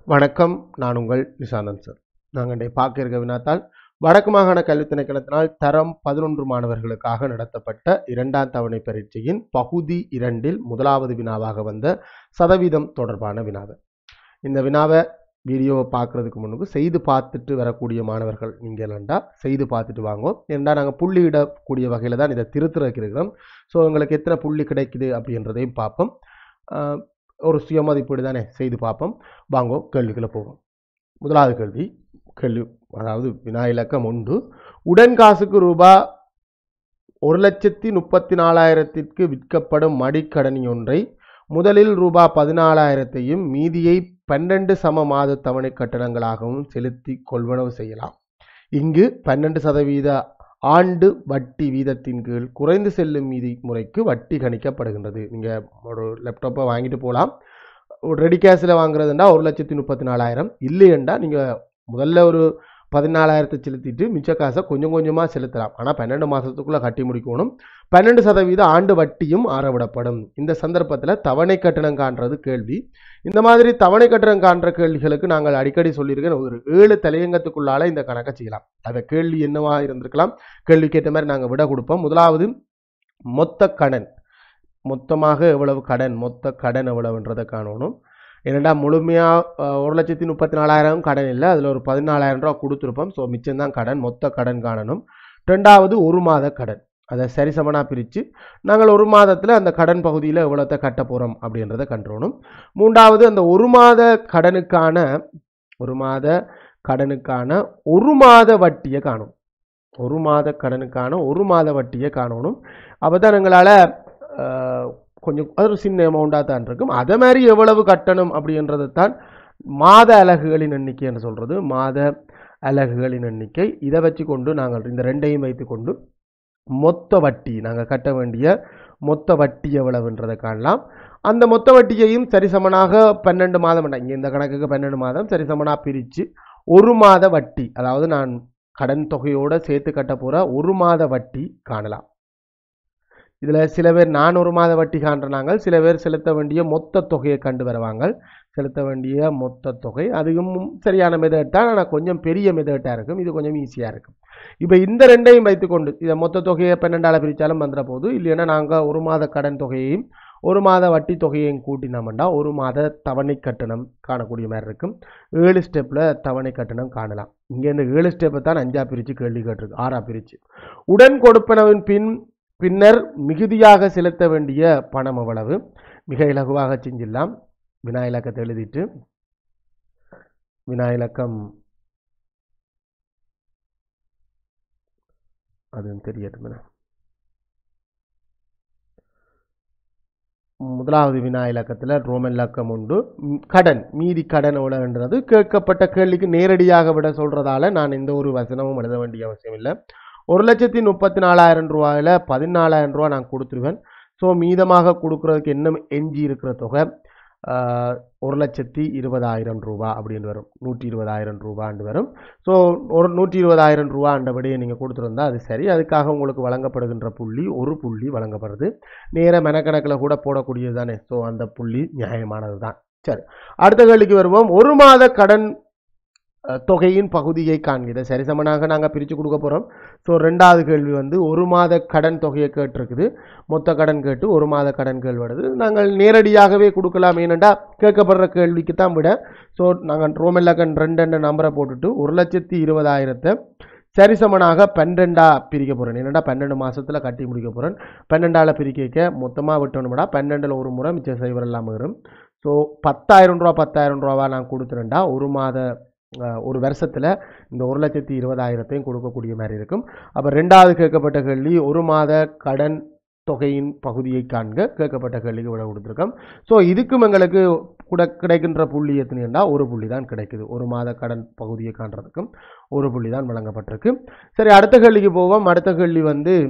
வணக்கம். நான் உங்கள் நிசாந்தன் சார். நாங்கள் பார்க்க இருக்க வினாத்தால் வடக்கு மாகாண கல்வி திணைக்களத்தினால் தரம் 11 மாணவர்களுக்காக நடத்தப்பட்ட 2ஆம் தவணை பரீட்சையின் பகுதி 2இல் முதலாவது வினாவாக வந்த சதவீதம் தொடர்பான வினாவை. இந்த வினாவை வீடியோவை பார்க்குறதுக்கு முன்னுக்கு செய்து பார்த்துட்டு வரக்கூடிய மாணவர்கள் நீங்கள் இல்லைண்டா செய்து பார்த்துட்டு வாங்கோ. ஏன்னா நாங்கள் புள்ளி இடக்கூடிய வகையில் தான் இதை திருத்துறதுக்கு இருக்கிறோம். ஸோ உங்களுக்கு எத்தனை புள்ளி கிடைக்குது அப்படின்றதையும் பார்ப்போம். ஒரு சுயமதிப்பீடு தானே செய்து பார்ப்போம். வாங்கோ கேள்விகளை போவோம். முதலாவது கேள்வி அதாவது வினா இலக்கம் 1. உடன் காசுக்கு ரூபாய் 1,34,000 விற்கப்படும் மடிக்கடனி ஒன்றை முதலில் ரூபாய் 14,000 மீதியை 12 சம மாத தவணை கட்டணங்களாகவும் செலுத்தி கொள்வனவு செய்யலாம். இங்கு 12% ஆண்டு வட்டி வீதத்தின் கீழ் குறைந்து செல்லும் மீதி முறைக்கு வட்டி கணிக்கப்படுகின்றது. நீங்கள் ஒரு லேப்டாப்பை வாங்கிட்டு போகலாம். ஒரு ரெடி கேஷில் வாங்குறதுண்டா 1,34,000 இல்லையண்டா நீங்கள் முதல்ல ஒரு 14,000 செலுத்திட்டு மிச்ச காசை கொஞ்சம் கொஞ்சமாக செலுத்தலாம். ஆனால் 12 மாதத்துக்குள்ளே கட்டி முடிக்கணும். 12% ஆண்டு வட்டியும் ஆறவிடப்படும். இந்த சந்தர்ப்பத்தில் தவணை கட்டணம் காண்றது கேள்வி. இந்த மாதிரி தவணை கட்டணம் காண்ற கேள்விகளுக்கு நாங்கள் அடிக்கடி சொல்லியிருக்கேன், ஒரு 7 தலையங்கத்துக்குள்ளால இந்த கணக்கை செய்யலாம். அதை கேள்வி என்னவா இருந்திருக்கலாம், கேள்விக்கு ஏற்ற மாதிரி நாங்கள் விட கொடுப்போம். முதலாவது மொத்த கடன், மொத்தமாக எவ்வளவு கடன், மொத்த கடன் எவ்வளவுன்றதை காணணும். ஏன்னா முழுமையாக 1,34,000 கடன் இல்லை, அதில் ஒரு 14,000 ரூபா கொடுத்துருப்போம். ஸோ மிச்சம்தான் கடன், மொத்த கடன் காணணும். ரெண்டாவது ஒரு மாத கடன், அதை சரிசமனாக பிரித்து நாங்கள் ஒரு மாதத்தில் அந்த கடன் பகுதியில் எவ்வளோத்தை கட்ட போகிறோம் அப்படின்றத கண்டுறணும். மூன்றாவது அந்த ஒரு மாத கடனுக்கான ஒரு மாத வட்டியை காணும். ஒரு மாத கடனுக்கான ஒரு மாத வட்டியை காணணும். அப்போ தான் எங்களால் கொஞ்சம் அது ஒரு சின்ன அமௌண்ட்டாக தான் இருக்கும். அதே மாதிரி எவ்வளவு கட்டணும் அப்படின்றது தான் மாத அலகுகளின் எண்ணிக்கை என்று சொல்கிறது. மாத அலகுகளின் எண்ணிக்கை இதை வச்சு கொண்டு நாங்கள் இந்த ரெண்டையும் வைத்து கொண்டு மொத்த வட்டி, நாங்கள் கட்ட வேண்டிய மொத்த வட்டி எவ்வளவுன்றதை காணலாம். அந்த மொத்த வட்டியையும் சரிசமனாக 12 மாதம், இங்கே இந்த கணக்குக்கு 12 மாதம் சரிசமனாக பிரித்து ஒரு மாத வட்டி, அதாவது நான் கடன் தொகையோடு சேர்த்து கட்ட போகிற ஒரு மாத வட்டி காணலாம். இதில் சில பேர் நான் ஒரு மாத வட்டி காண்றாங்க, சில பேர் செலுத்த வேண்டிய மொத்த தொகையை கண்டு வருவாங்க. செலுத்த வேண்டிய மொத்த தொகை அதுவும் சரியான மெதட் தான், ஆனால் கொஞ்சம் பெரிய மெதட்டாக இருக்கும். இது கொஞ்சம் ஈஸியாக இருக்கும். இப்போ இந்த ரெண்டையும் வைத்துக்கொண்டு இதை மொத்த தொகையை 12ஆல் பிரித்தாலும் வந்துட போது. இல்லைன்னா நாங்கள் ஒரு மாத கடன் தொகையையும் ஒரு மாத வட்டி தொகையையும் கூட்டினோம்னா ஒரு மாத தவணை கட்டணம் காணக்கூடிய மாதிரி இருக்கும். 7 ஸ்டெப்பில் தவணை கட்டணம் காணலாம். இங்கே இந்த 7 ஸ்டெப்பை தான் 5ஆக பிரித்து கேள்வி கேட்டிருக்கு, 6ஆக பிரித்து. உடன் கொடுப்பனவின் பின்னர் மிகுதியாக செலுத்த வேண்டிய பணம் எவ்வளவு? மிக இலகுவாக செஞ்சிடலாம். வினா இலக்கத்தை எழுதிட்டு வினா இலக்கம் அது தெரியட்டும். முதலாவது வினா இலக்கத்தில் ரோமன் இலக்கம் உண்டு. கடன், மீதி கடன் எவ்வளவுன்றது கேட்கப்பட்ட கேள்விக்கு நேரடியாக விட சொல்றதால நான் எந்த ஒரு வசனமும் எழுத வேண்டிய அவசியம் இல்லை. 1,34,000 ரூபாயில் 14,000 ரூபா நான் கொடுத்துருவேன். ஸோ மீதமாக கொடுக்குறதுக்கு என்ன எஞ்சி இருக்கிற தொகை 1,20,000 ரூபா அப்படின்னு வரும். 120,000 ரூபான்னு வரும். ஸோ ஒரு 120,000 ரூபா அண்டபடியே நீங்கள் கொடுத்துருந்தா அது சரி. அதுக்காக உங்களுக்கு வழங்கப்படுகின்ற புள்ளி ஒரு புள்ளி வழங்கப்படுது. நேர மெனக்கணக்கில் கூட போடக்கூடியது தானே. ஸோ அந்த புள்ளி நியாயமானது தான். சரி, அடுத்த கேள்விக்கு வருவோம். ஒரு மாத கடன் தொகையின் பகுதியை காண்கிறது. சரிசமனாக நாங்கள் பிரித்து கொடுக்க போகிறோம். ஸோ ரெண்டாவது கேள்வி ஒரு மாத கடன் தொகையை கேட்டிருக்குது. மொத்த கடன் கேட்டு ஒரு மாத கடன் கேள்வி வருது. நாங்கள் நேரடியாகவே கொடுக்கலாம். ஏனெண்டா கேட்கப்படுற கேள்விக்கு தான் விட. ஸோ நாங்கள் ரோமெல்லக்கன் 2 நம்பரை போட்டுட்டு 1,20,000 சரிசமனாக 12ஆக பிரிக்க போகிறேன். ஏன்னா 12 மாதத்தில் கட்டி முடிக்க போகிறேன். 12ஆல் பிரிக்க மொத்தமாக விட்டோம்னா 12இல் ஒரு முறை மிச்சம் செய்வர் எல்லாம் வரும். ஸோ 10,000 ரூபா நான் கொடுத்துருண்டா ஒரு மாத ஒரு வருஷத்தில் இந்த 1,20,000 கொடுக்கக்கூடிய மாதிரி இருக்கும். அப்போ ரெண்டாவது கேட்கப்பட்ட கேள்வி ஒரு மாத கடன் தொகையின் பகுதியை காண்க கேட்கப்பட்ட கேள்விக்கு விட கொடுத்துருக்கோம். ஸோ இதுக்கும் எங்களுக்கு கிடைக்கின்ற புள்ளி எத்தனைன்னா ஒரு புள்ளி தான் கிடைக்குது. ஒரு மாத கடன் பகுதியை காண்றதுக்கும் ஒரு புள்ளி தான் வழங்கப்பட்டிருக்கு. சரி, அடுத்த கேள்விக்கு போவோம். அடுத்த கேள்வி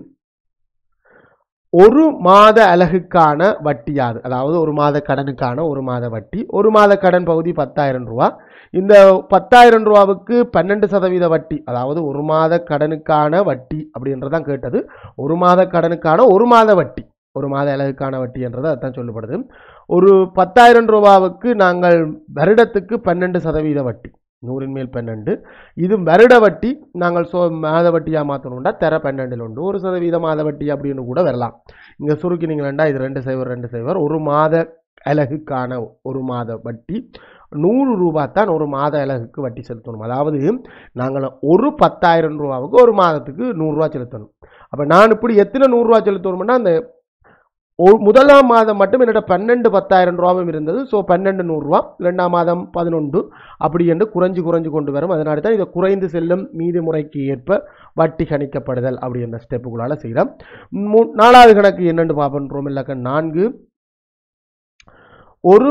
ஒரு மாத அலகுக்கான வட்டியாது, அதாவது ஒரு மாத கடனுக்கான ஒரு மாத வட்டி. ஒரு மாத கடன் பகுதி 10,000 ரூபா. இந்த 10,000 ரூபாவுக்கு 12% வட்டி, அதாவது ஒரு மாத கடனுக்கான வட்டி அப்படின்றதான் கேட்டது. ஒரு மாத கடனுக்கான ஒரு மாத வட்டி, ஒரு மாத அலகுக்கான வட்டி என்றது அதுதான் சொல்லப்படுது. ஒரு 10,000 ரூபாவுக்கு நாங்கள் வருடத்துக்கு 12% வட்டி, 100 மேல் 12. இது வருட வட்டி. நாங்கள் மாத வட்டியாக மாற்றணும்னா தர 12 உண்டு. 1% மாத வட்டி அப்படின்னு கூட வரலாம். இங்கே சுருக்கினீங்களா இது 2,000 ஒரு மாத அலகுக்கான ஒரு மாத வட்டி 100 ரூபாய் தான் ஒரு மாத அலகுக்கு வட்டி செலுத்தணும். அதாவது நாங்கள் ஒரு 10,000 ரூபாவுக்கு ஒரு மாதத்துக்கு 100 ரூபா செலுத்தணும். அப்போ நான் இப்படி எத்தனை 100 ரூபா செலுத்தணும்னா அந்த முதலாம் மாதம் மட்டும் என்னோட 12 10,000 ரூபாவும் இருந்தது. ஸோ 12 100 ரூபா, 2ஆம் மாதம் 11 அப்படி என்று குறைஞ்சு கொண்டு வரும். அதனால தான் இதை குறைந்து செல்லும் மீதி முறைக்கு ஏற்ப வட்டி கணிக்கப்படுதல் அப்படி என்ற ஸ்டெப்புகளால் செய்கிறோம். 4வது கணக்கு என்னென்று பார்ப்போம். இல்லைக்க 4 ஒரு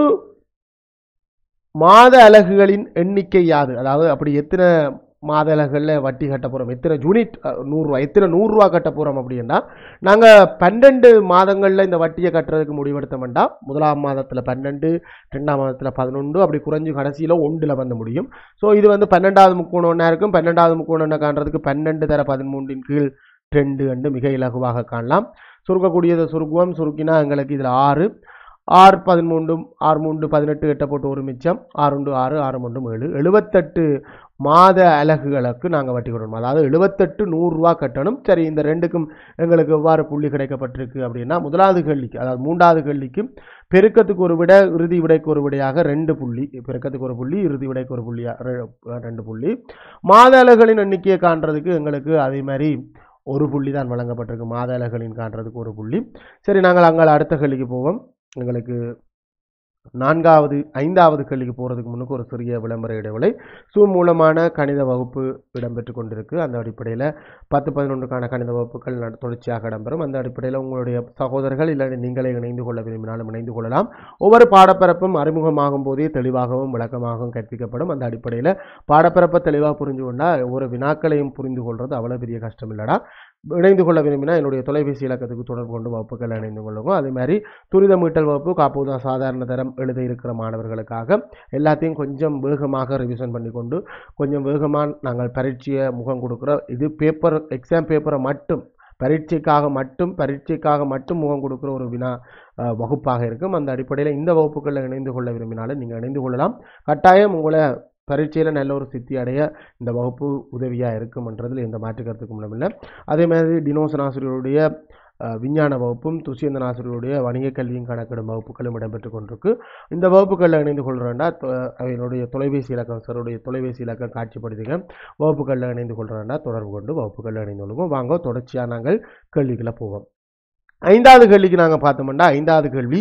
மாத அலகுகளின் எண்ணிக்கை யாது, அதாவது அப்படி எத்தனை மாத அலகுகளில் வட்டி கட்ட போகிறோம், எத்தனை யூனிட் 100 ரூபா, எத்தனை 100 ரூபா கட்ட போகிறோம் அப்படின்னா நாங்கள் 12 மாதங்களில் இந்த வட்டியை கட்டுறதுக்கு முடிவெடுத்தோம்னா முதலாம் மாதத்தில் 12, 2ஆம் மாதத்தில் 11 அப்படி குறைஞ்சு கடைசியில் 1 வந்து முடியும். ஸோ இது வந்து 12வது முக்கோணம் ஒன்றா இருக்கும். 12வது முக்கோணம் என்ன காண்றதுக்கு 12 தர 13 கீழ் 2 என்று மிக இலகுவாக காணலாம். சுருக்கக்கூடியதை சுருக்குவோம். சுருக்கினா எங்களுக்கு இதில் 6 13 6 3 18 8 போட்டு ஒரு மிச்சம் 6 6 6 7 78 மாத அலகுகளுக்கு நாங்கள் வட்டி கொடுக்கணும். அதாவது 78 100 ரூபா கட்டணும். சரி, இந்த ரெண்டுக்கும் எங்களுக்கு எவ்வாறு புள்ளி கிடைக்கப்பட்டிருக்கு அப்படின்னா முதலாவது கேள்விக்கு, அதாவது 3வது கேள்விக்கு பெருக்கத்துக்கு ஒரு விட இறுதி விடைக்கு ஒரு விடையாக 2 புள்ளி, பெருக்கத்துக்கு ஒரு புள்ளி இறுதி விடைக்கு ஒரு புள்ளி 2 புள்ளி. மாத அலகுகளின் எண்ணிக்கையை காண்றதுக்கு எங்களுக்கு அதே மாதிரி ஒரு புள்ளி தான் வழங்கப்பட்டிருக்கு. மாத அலகுகளின் காண்றதுக்கு ஒரு புள்ளி. சரி, நாங்கள் அங்கே அடுத்த கேள்விக்கு போவோம். எங்களுக்கு 5வது கேள்விக்கு போகிறதுக்கு முன்னுக்கு ஒரு சிறிய விளம்பர இடைவெளி. சூம் மூலமான கணித வகுப்பு இடம்பெற்று கொண்டிருக்கு. அந்த அடிப்படையில் 10-11க்கான கணித வகுப்புகள் தொடர்ச்சியாக இடம்பெறும். அந்த அடிப்படையில் உங்களுடைய சகோதரர்கள் இல்லை நீங்களே இணைந்து கொள்ள விரும்பினாலும் இணைந்து கொள்ளலாம். ஒவ்வொரு பாடப்பரப்பும் அறிமுகமாகும் போதே தெளிவாகவும் விளக்கமாகவும் கற்பிக்கப்படும். அந்த அடிப்படையில் பாடப்பரப்பை தெளிவாக புரிஞ்சு கொண்டால் ஒவ்வொரு வினாக்களையும் புரிந்து கொள்வது அவ்வளோ பெரிய கஷ்டம் இல்லைடா. இணைந்து கொள்ள விரும்பினா என்னுடைய தொலைபேசி இலக்கத்துக்கு தொடர்பு கொண்டு வகுப்புகள் இணைந்து கொள்ளுங்க. அதே மாதிரி துரித மீட்டல் வகுப்பு காப்போதா சாதாரண தரம் எழுத இருக்கிற மாணவர்களுக்காக எல்லாத்தையும் கொஞ்சம் வேகமாக ரிவிஷன் பண்ணி கொண்டு கொஞ்சம் வேகமாக நாங்கள் பரீட்சையை முகம் கொடுக்குறோம். இது எக்ஸாம் பேப்பரை மட்டும் பரீட்சைக்காக மட்டும் முகம் கொடுக்குற ஒரு வினா வகுப்பாக இருக்கும். அந்த அடிப்படையில் இந்த வகுப்புகளில் இணைந்து கொள்ள விரும்பினாலும் நீங்கள் இணைந்து கொள்ளலாம். கட்டாயம் உங்களை பரீட்சையில் நல்ல ஒரு சித்தி அடைய இந்த வகுப்பு உதவியாக இருக்கும்ன்றதில் எந்த மாற்று கருத்துக்கும் இல்லை. அதே மாதிரி டினோசன் ஆசிரியருடைய விஞ்ஞான வகுப்பும் துஷியந்தன் ஆசிரியருடைய வணிக கல்வியும் கணக்கிடும் வகுப்புகளும் இடம்பெற்று கொண்டிருக்கு. இந்த வகுப்புகளில் இணைந்து கொள்கிறேன்டா அவருடைய தொலைபேசி இலக்கம் சருடைய தொலைபேசி இலக்கம் காட்சிப்படுத்துங்க. வகுப்புகளில் இணைந்து கொள்கிறேன்டா தொடர்பு கொண்டு வகுப்புகளில் இணைந்து கொள்வோம். வாங்க தொடர்ச்சியாக நாங்கள் கேள்விகளை போவோம். 5வது கேள்விக்கு நாங்கள் பார்த்தோம்னா 5வது கேள்வி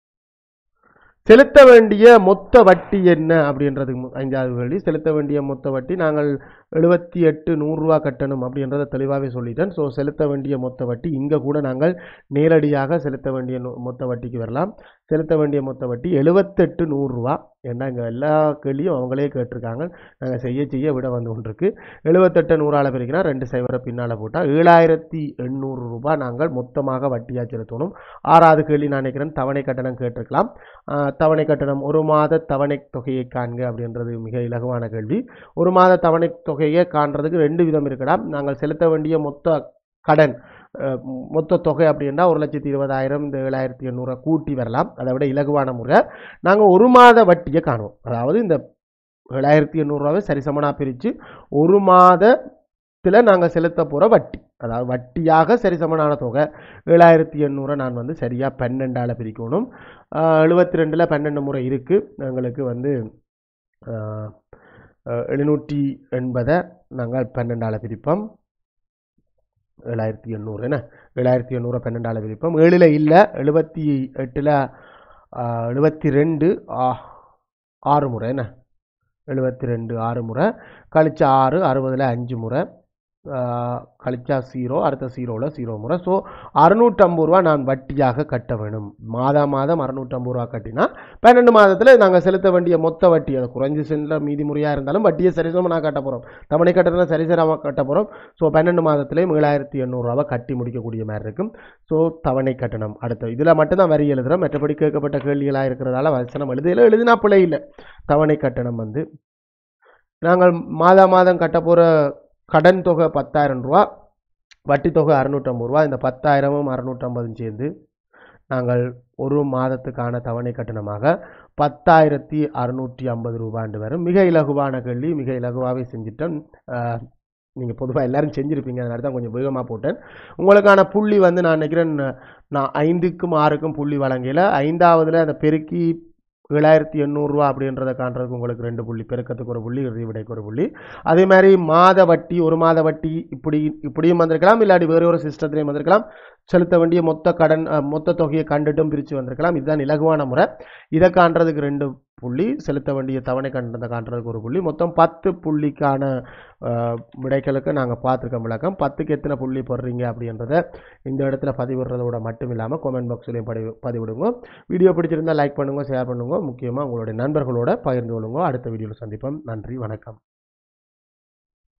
செலுத்த வேண்டிய மொத்த வட்டி என்ன அப்படின்றதுக்கு 5வது கேள்வி. செலுத்த வேண்டிய மொத்த வட்டி நாங்கள் 78 100 ரூபா கட்டணும் அப்படின்றத தெளிவாகவே சொல்லிட்டேன். ஸோ செலுத்த வேண்டிய மொத்த வட்டி இங்கே கூட நாங்கள் நேரடியாக செலுத்த வேண்டிய மொத்த வட்டிக்கு வரலாம். செலுத்த வேண்டிய மொத்த வட்டி 78 100 ரூபா. ஏன்னா இங்கே எல்லா கேள்வியும் அவங்களே கேட்டிருக்காங்க. நாங்கள் செய்ய விட வந்து கொண்டிருக்கு. 78 100ஆல் பிரிக்கினா 2 0 பின்னால் போட்டால் 7,800 ரூபாய் நாங்கள் மொத்தமாக வட்டியாக செலுத்தணும். 6வது கேள்வி நான் நினைக்கிறேன் தவணை கட்டணம் கேட்டிருக்கலாம். தவணை கட்டணம் ஒரு மாத தவணை தொகையை காண்க அப்படின்றது மிக இலகுவான கேள்வி. ஒரு மாத தவணை தொகையை காண்றதுக்கு 2 விதம் இருக்குடா. நாங்கள் செலுத்த வேண்டிய மொத்த கடன் மொத்த தொகை அப்படின்னா 1,20,000 இந்த 7,800 கூட்டி வரலாம். அதை விட இலகுவான முறை நாங்கள் ஒரு மாத வட்டியை காணுவோம். அதாவது இந்த 7,800 ரூபாவை சரிசமனாக பிரித்து ஒரு மாதத்தில் நாங்கள் செலுத்த போகிற வட்டி, அதாவது வட்டியாக சரிசமனான தொகை 7,800 நான் வந்து சரியாக 12ஆல் பிரிக்கணும். 72ல் 12 முறை இருக்குது. எங்களுக்கு வந்து 780 நாங்கள் 12ஆல் பிரிப்போம். 7,800 என்ன 7,800 12ஆல் பிரிப்போம். 7ல் இல்லை 78ல் 72 6 முறை என்ன 72 6 முறை கழிச்சா 6 60ல் 5 முறை கழிச்சா 0 அடுத்த 0ல் 0 முறை. ஸோ 650 ரூபா நான் வட்டியாக கட்ட வேணும். மாதம் 650 ரூபா கட்டினா 12 மாதத்தில் நாங்கள் செலுத்த வேண்டிய மொத்த வட்டி அதை குறைஞ்சு செல்ல மீதி முறையாக இருந்தாலும் வட்டியை சரிசமமாக நான் கட்ட போகிறோம். தவணை கட்டணம் சரிசமமாக கட்ட போகிறோம். ஸோ 12 மாதத்துலேயும் 7,800 ரூபாவை கட்டி முடிக்கக்கூடிய மாதிரி இருக்கும். ஸோ தவணை கட்டணம் அடுத்த இதில் மட்டும்தான் வரி எழுதுகிறோம். மற்றபடி கேட்கப்பட்ட கேள்விகளாக இருக்கிறதால வசனம் எழுதினா பிள்ளை இல்லை. தவணை கட்டணம் வந்து நாங்கள் மாதம் கட்ட போகிற கடன் தொகை 10,000 ரூபா, வட்டி தொகை 650 ரூபா. இந்த 10,000ம் 650 சேர்ந்து நாங்கள் ஒரு மாதத்துக்கான தவணை கட்டணமாக 10,650 ரூபாண்டு வரும். மிக இலகுவான கேள்வி, மிக இலகுவாகவே செஞ்சிட்டோம். நீங்கள் பொதுவாக எல்லாரும் செஞ்சுருப்பீங்க, அதனால தான் கொஞ்சம் வேகமாக போட்டேன். உங்களுக்கான புள்ளி வந்து நான் நினைக்கிறேன், நான் 5க்கும் 6க்கும் புள்ளி வழங்கல. 5ஆவதுல அந்த பெருக்கி 7,800 ரூபா அப்படின்றத காண்றதுக்கு உங்களுக்கு 2 புள்ளி, பெருக்கத்துக்கு ஒரு புள்ளி, இறுதி விடைக்கு ஒரு புள்ளி. அதே மாதிரி மாத வட்டி, ஒரு மாத வட்டி இப்படியும் வந்திருக்கலாம், இல்லாட்டி வேறு ஒரு சிஸ்டத்திலையும் வந்திருக்கலாம். செலுத்த வேண்டிய மொத்த தொகையை கண்டுட்டும் பிரித்து வந்திருக்கலாம். இதுதான் இலகுவான முறை. இதை காண்றதுக்கு 2 புள்ளி, செலுத்த வேண்டிய தவணை கண்டதை காண்றதுக்கு ஒரு புள்ளி, மொத்தம் 10 புள்ளிக்கான விடைகளுக்கு நாங்கள் பார்த்துருக்கோம் விளக்கம். 10க்கு எத்தனை புள்ளி போடுறீங்க அப்படின்றத இந்த இடத்துல பதிவிடுறதோட மட்டும் இல்லாமல் கமெண்ட் பாக்ஸ்லையும் பதிவிடுங்க. வீடியோ பிடிச்சிருந்தால் லைக் பண்ணுங்க, ஷேர் பண்ணுங்க, முக்கியமாக உங்களுடைய நண்பர்களோட பகிர்ந்து கொள்ளுங்க. அடுத்த வீடியோவில் சந்திப்போம். நன்றி, வணக்கம்.